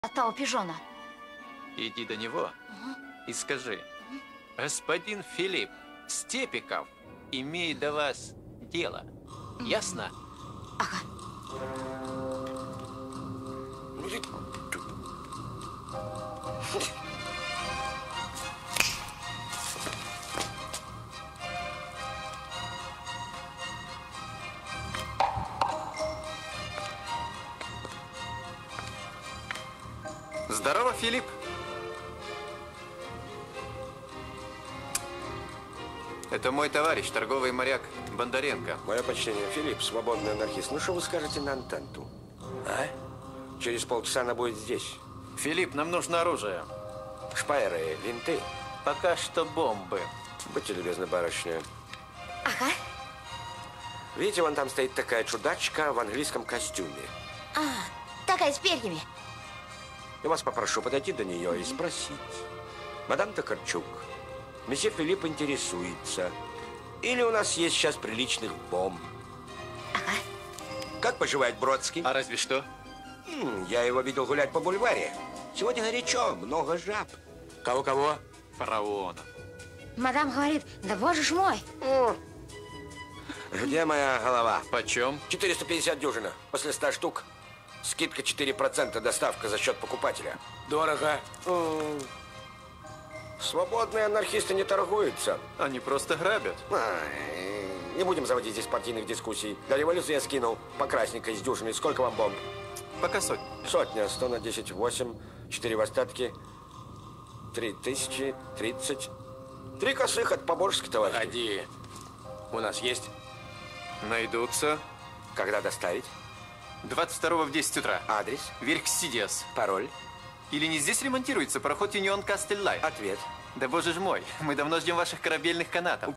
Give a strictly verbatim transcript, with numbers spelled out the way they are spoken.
От того пижона. Иди до него Угу. и скажи: господин Филипп Степиков имеет до вас дело. Ясно? Ага. Здорово, Филипп. Это мой товарищ, торговый моряк Бондаренко. Мое почтение, Филипп, свободный анархист. Ну, что вы скажете на Антанту? А? Через полчаса она будет здесь. Филипп, нам нужно оружие. Шпайеры, винты. Пока что бомбы. Будьте любезны, барышня. Ага. Видите, вон там стоит такая чудачка в английском костюме. А, такая с перьями. Я вас попрошу подойти до нее и спросить. Мадам Токарчук, месье Филипп интересуется, или у нас есть сейчас приличных бомб? Ага. Как поживает Бродский? А разве что? М, я его видел гулять по бульваре. Сегодня горячо, много жаб. Кого-кого? Фараонов. Мадам говорит, да боже ж мой. О, где моя голова? Почем? четыреста пятьдесят дюжина. После ста штук. Скидка четыре процента, доставка за счет покупателя. Дорого. М, Свободные анархисты не торгуются. Они просто грабят. Ай, не будем заводить здесь партийных дискуссий. До революции я скинул по красненькой из дюжины. Сколько вам бомб? Пока сотня. Сотня, сто на десять, восемь, четыре в остатке, три тысячи, тридцать. Три косых от Поборжска, товарищ. Ходи. У нас есть? Найдутся. Когда доставить? двадцать второго в десять утра. Адрес? Верх Сидиас. Пароль? Или не здесь ремонтируется пароход Юнион Кастель-Лайн? Ответ. Да боже ж мой, мы давно ждем ваших корабельных канатов.